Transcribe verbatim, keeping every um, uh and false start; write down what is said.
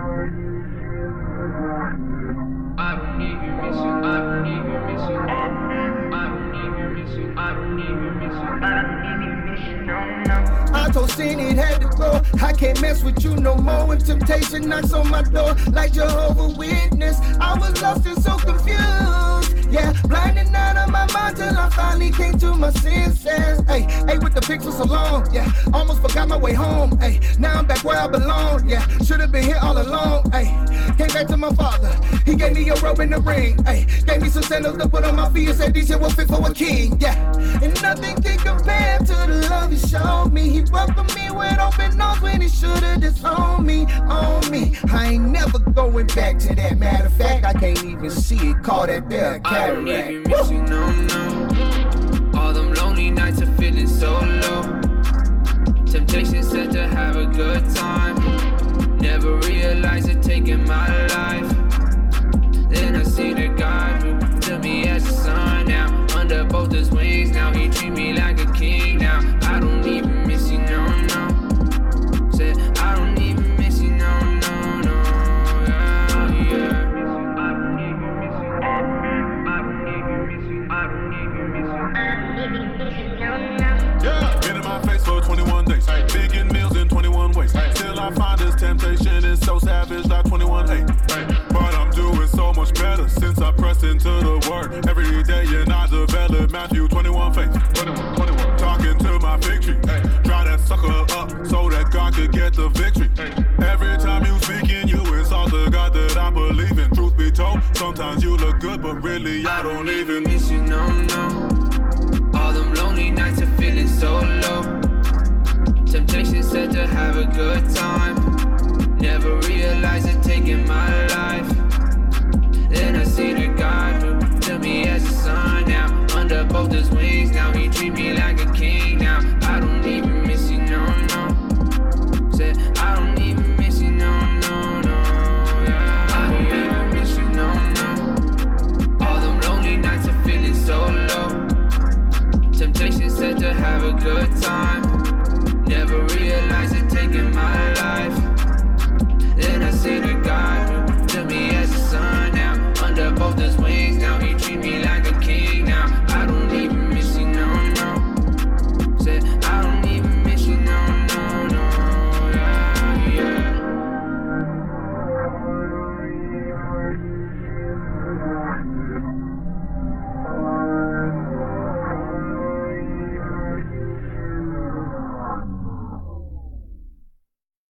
I told Sin it had to go. I can't mess with you no more. When temptation knocks on my door like Jehovah's Witness, I was lost and so confused. Yeah, blinding out of my mind till I finally came to my senses. Hey, hey, with the pics for so long. Yeah, almost forgot my way home. Hey, now I'm back where I belong. Yeah, should have been here all along. Hey, came back to my father. He gave me a robe and a ring. Hey, gave me some sandals to put on my feet and said these shit was fit for a king. Yeah, and nothing can compare to the love he showed me. He welcomed me with open arms when he should've disowned me, on me. I ain't never going back to that. Matter of fact, I can't even see it. Call that there cataract. I don't even miss you, no, no. All them lonely nights are feeling so low. Temptation said to have a good time. Never realized it taking my life. Then I see the God who took me as a son now. Under both his wings, now he treat me like a king now. I don't even miss you, no, no. Said, I don't even miss you, no, no, no. Yeah, yeah. I don't even miss you, I don't even miss you, I don't even miss you, I don't even miss you, no, no. Yeah, been in my face for twenty-one days. Hey. Big in meals in twenty-one ways. Hey. Still I find this temptation is so savage like twenty-one eight. Hey. But I'm doing so much better since I pressed into the word. Every day and I develop Matthew twenty-one faith. twenty-one, twenty-one. Talking to my fig tree. Hey. Dry that sucker up so that God could get the victory. Hey. Every time you speaking, you insult the God that I believe in. Truth be told, sometimes you look good, but really I don't even miss you, no, no. All them lonely nights are feeling so low. Temptation said to have a good time. Never